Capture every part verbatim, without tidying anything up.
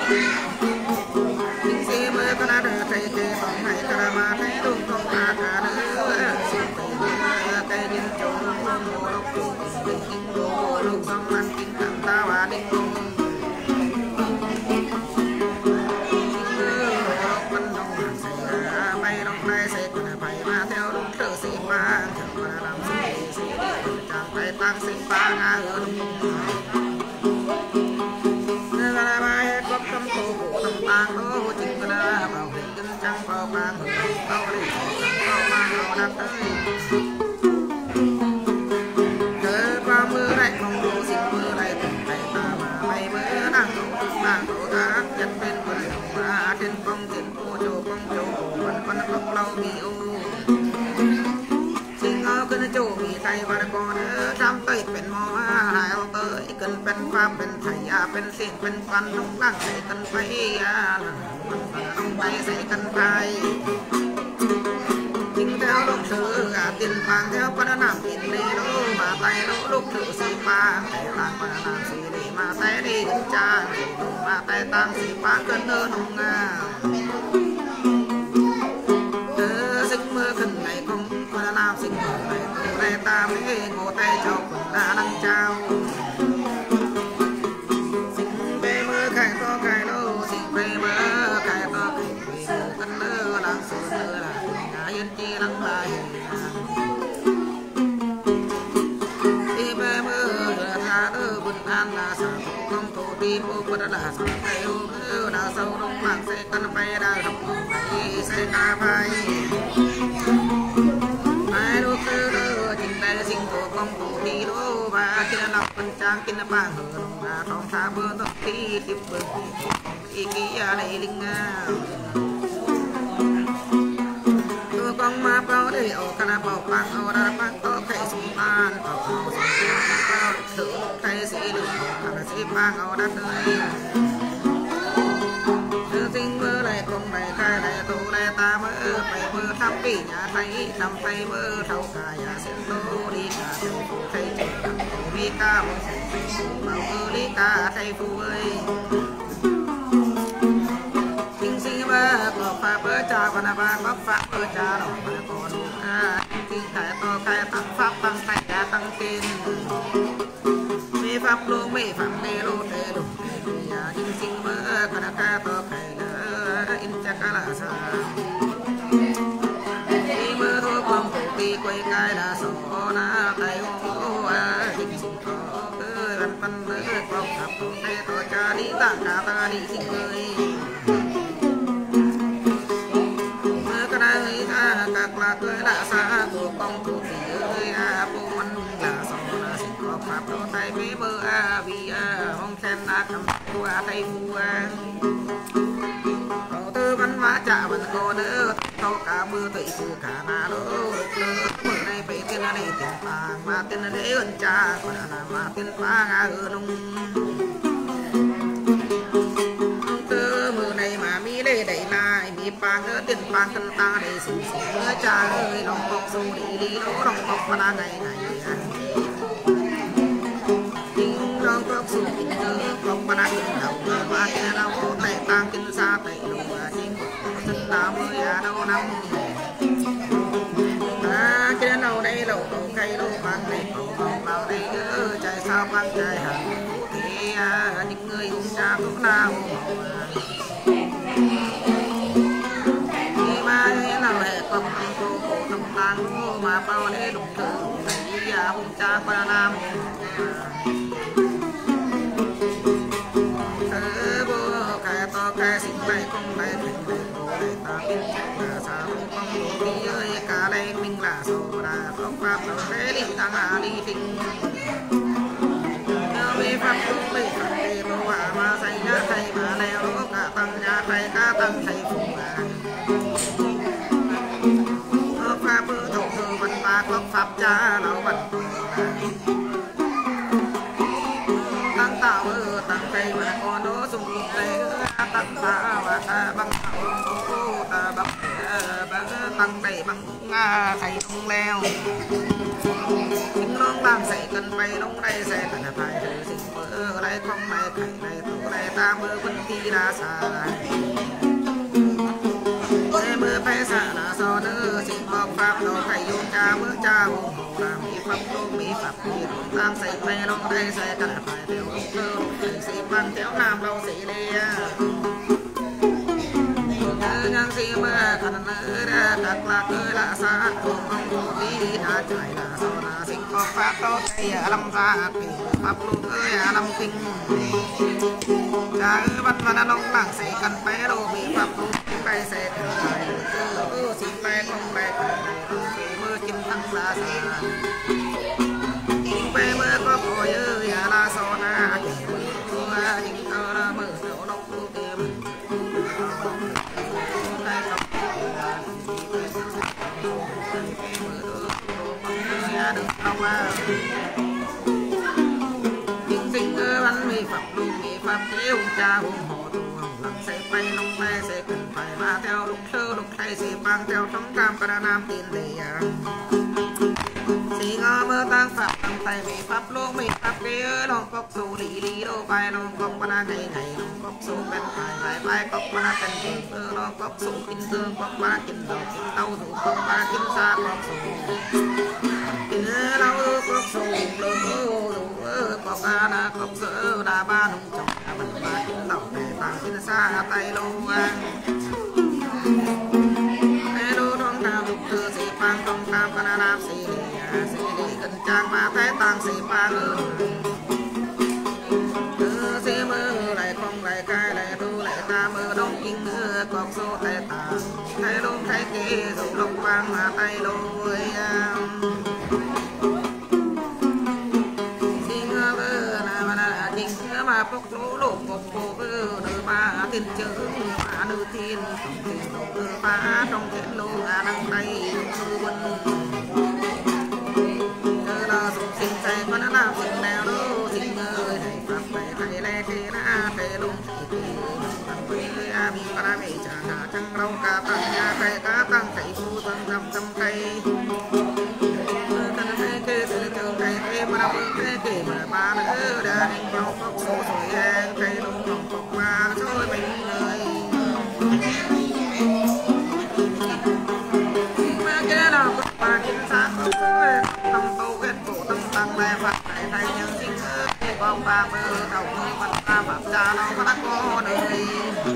chính sĩ mới có đã được thầy kê tổng hay cả mà thấy đúng không ta cả nữa xin thầy cây nhân chủ đúng không ngô lộc chủ tình kinh đô lục sông ăn kinh cảm ta và đinh cung tăng sinh ba ngã hưởng người ta ba hết bốc cấm cô cụ đồng tăng đô chính người ta bảo hình kinh trăng bao mang hưởng bao đi bao mang bao đặt tới cớ qua mưa lại không đổ xin mưa lại từng ngày ta mà bay mưa đang không tung đang đổ thác chân bên bờ đồng mà trên phong trên cô châu phong châu vẫn vẫn không lâu bị u chủมีไทยวันก่อนจำเตยเป็นหมอหายเอาเตยเกินเป็นความเป็นไทยเป็นเสียงเป็นฟันต้องร่างใส่กันไปต้องไปใส่กันไปจิงแถวลูกเธอตินฟางแถวปนน้ำตินเลยโลมาไตโลลูกเธอสีฟ้าแต่ลางปนน้ำสีดีมาไตดีกันจ้ามาไตตามสีฟ้าเกินเนินงาเธอซึ่งเมื่อขึ้นในกองปนน้ำสิ่งตาไม่โง่แต่เจ้าคนหน้านังเจ้าสิ่งเปเมื่อใครต่อใครโลสิ่งเปเมื่อใครต่อใครสู่กันเนื้อหลังสู่เนื้อหลังงายันจีหลังลายที่เปเมื่อทาเออบุญอันนาสาวคงโตตีปูปะดาสาวไทยโอ้ดาวเสาลงหลังเสกันไปดาวดอกไปเสกาไปลูกเธอจิงแต่สิ่งโตกองตูดีโลบาเทียนหลับเป็นจางกินบ้างเหินมาท้องทาเบอร์ต้องตีติบเบอร์อีกี้อะไรลิงอ่ะตัวกองมาเป่าได้ออกคณะเป่าปังเอาดาปังโตไข่สมบานเป่าเอาสมบานเป่าถือไข่สีเหลืองคณะสีปังเอาดัดเลยสิ่งเมื่อไรคงไรใครไรตูไรตาเมื่อไปเมื่อทำปีหยาไทยทำไปเมื่อเท่ากายาเส้นโตลีกาเส้นฟูไทยจุดมีกาบนเส้นฟูเมาเออลีกาไทยฟูเอ้ยสิ่งสิ่งเมื่อก็ฝากเมื่อจ่าวันบานก็ฝากเมื่อจ่าดอกมาก่อนสิ่งขายต่อขายตั้งฟักตั้งไข่ยาตั้งเต้นไม่ฟักลูกไม่ฟักเตลูเตลูยาสิ่งสิ่งเมื่อกระกาต่อไข่อินจักรลาสาที่เมื่อทุกคนปกติกวยกายดาสโอนาไตโออาสิ่งสิ่งต่อเกิดรันปันเมื่อกลบกับตัวเตตัวจาดีต่างกาตาดีสิ่งเลยเมื่อกระไรข้ากากลาเกิดดาสาตัวกองตัวตีเอ้ยอาปูมันลาสโอนาสิ่งกอบกับตัวไตเมื่ออาวีอาห้องแคนนาคำตัวไตฟูอามันว่าจะมันโกเด้อเขากามือติฟูขานาโลกเลือเมื่อในไปเต้นในเต้นปางมาเต้นในเอินจ่าปนามาเต้นปางอาเออลงเตอมือในมามีเล่ได้ลายมีปางเออเต้นปางกันตาได้สูงสูงเมื่อจ่าเอ้ยลองกอกสูดีดีโลลองกอกมาไงไงยิงลองกอกสูกินเออกอกมากินเราเมื่อมาเต้นเราแต่ตางกินซาแต่ลงมายิงตามมือยาเรานำอ่าเจ้าเราได้เราเราใครเราฟังได้เราเราได้เออใจสาวฟังใจหักเฮียnhững người cũng cha cũng nào khi màเราแหกความโกโก้ทำตางมาเป่าได้ลุกเธอแต่ยาผมจ้าปนามเธอโบแค่ต่อแค่สิ่งใดคงได้ถึงตาเป็นสาวของโลกนี้เอ้ยกาเลยมิงลาโซดาต้องความเราได้ดีต่างหาดีจริงเมื่อไม่ฟังไม่ฟังเตโลว่ามาใส่ยาไทยมาแล้วโลกะตั้งยาไทยกะตั้งไทยฟูมาเมื่อฟ้าเพื่อถกเธอวันฟ้าครบฟับจ้าเราบัดตั้งตาเออตั้งใจมาก่อนโน้สุ่มเลยตั้งตาว่าตาบังตาบังบังตั้งใจบังงาใส่ลงแล้ว chính long làm dậy cần bay long đây sẽ cần phải thử sinh mơ đây không này cảnh này tụ này ta mơ vẫn khi đã xa mơ phải xa là do nữ sinh bọc pháp đồ thầy dùng cha mơ cha hùng hồ là mỹ pháp luôn mỹ pháp mỹ luôn đang dậy bay long đây sẽ cần phải theo lúc cơ thầy sĩ văn theo nam lâu sĩ đi nhang si mơ thần nữ ra thật là cơ là xa cùng ông hồ đi đã chạy là do là sinh bọc pháp đồ thầy ở lâm gia kỳ pháp luôn ơi à lâm kinh cha ơi bắt văn long làng sẽ cần phải đồ mỹ pháp luôn bay sẽ cần phải đồ xin bay không bay mơ chim thăng xa xa bay mơ có bồi ơi à là so na những thơ là mơ đầu nóc lưu tìm được không à những sinh cơ bắn mi pháp luôn mi pháp thế hùng cha hùng hồ tu hồng lăng sẽ bay nông bay sẽ cần phải va theo lúc sơ lúc thay sẽ băng theo sóng cam cả nam tiền đề sĩ ngõ mơ tăng pháp tăng tay mi pháp luôn mi pháp kia long cốc su lý lý đô bay long cốc ba ngày ngày long cốc su bên phải phải bay cốc ba cần tiền cơ long cốc su kinh thương cốc ba kinh đầu kinh tàu thủ cốc ba kinh xa cốc su kinh lâu cốc su lơ cốc ba na cốc sơ đa ba nông trồng mình ba kinh đầu để tăng kinh xa tay luôn đô trong nam lục thư sĩ phan trong tam ca nam sĩ sĩ đi cần trang ma thế tăng sĩ ba người sĩ mơ lại không lại cai lại thu lại ta mơ đông kinh cọc số tay ta thay luôn thay kế dù lộc vang mà tay đôi sĩ ngơ vơ là mà là kinh mà bốc lỗ lục bốc bốc vơ đời ba tiền chữ mà đưa thiên trong tiền đầu ba trong tiền lô là đăng tay sư quân cơ là sụp sinh say có nó làm sinh nào đâu sinh ơi thầy pháp thầy thầy lê thế na thầy luôn thầy thầy thầy a mi para mi cha cả trăng rau cả tăng nhà thầy cá tăng thầy phu tăng dầm dầm thầy thân thầy kê thầy trường thầy thầy mà đâu thầy kê mà ba nữa đã định vào cốc số rồi em thầy luôn lòng cốc mà rồi mình ơi cái nào có ba kinh sát có tâm tu kết phụ tâm tăng lệ phật thầy thầy nhân sinh ơi con ba mơ đầu người phật ta pháp cha nó có đắc có đời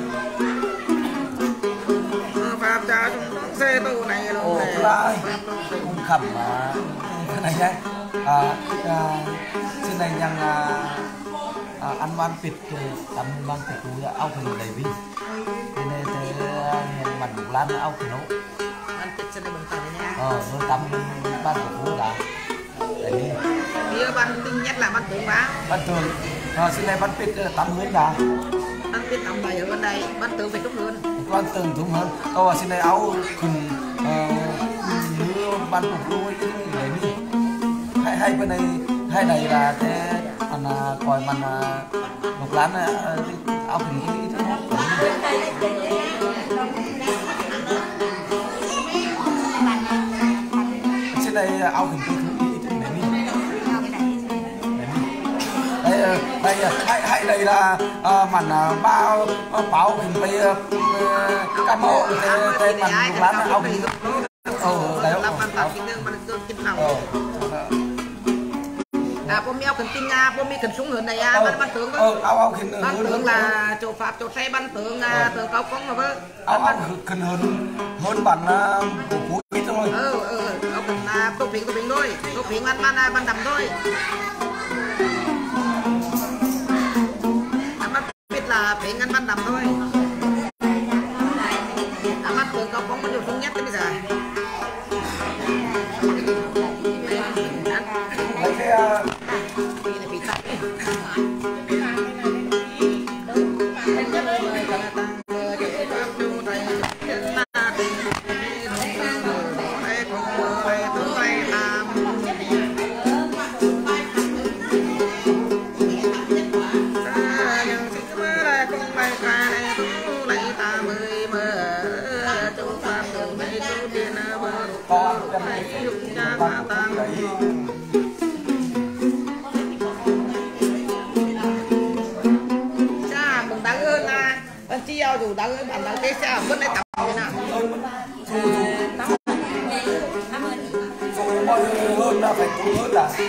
pháp cha chúng nó xe tu này luôn này cũng khẩm mà cái này nhé à, à, xin này nhang à, à, ăn van thịt tắm van thịt túi áo thịt đầy vi thế nên thế mặt bụng lan áo thịt nấu ăn thịt sẽ đây bằng tàu này nha ờ nó tắm ban của phú đã để đi kia ban tinh nhất là ban tường má ban tường à, xin này ban thịt tắm hướng đã ban thịt tắm đầy ở bên đây ban tường phải trúc hơn ban tường đúng hơn ờ xin này áo khừng như ban của phú để đi hay hay bên này hay này là thế anh coi mình một lán áo khừng cái thứ trên đây áo khừng cái thứ ý để đi đây đây hay hay đây là mình bao bảo khừng bây cam mộ thế mình một lán áo khừng ờ đấy không à bố mi áo cần tin nha bố mi cần súng hơn này à ban ban tướng ờ áo áo cần ban tướng là chỗ pháp chỗ xe ban tướng à tướng cao công mà vợ áo áo cần hơn hơn bản của phú ít thôi ờ ờ áo cần là tô phình tô phình thôi tô phình ban ban ban đầm thôi ban biết là phình ăn ban đầm thôi à ban tướng cao công có nhiều súng nhất bây giờ lấy cái có ban của tôi đấy cha mừng đáng ơn là bạn chiêu dù đáng ơn bạn đáng tế xe vẫn lại tập thế nào dù mọi người hơn là phải tốt hơn là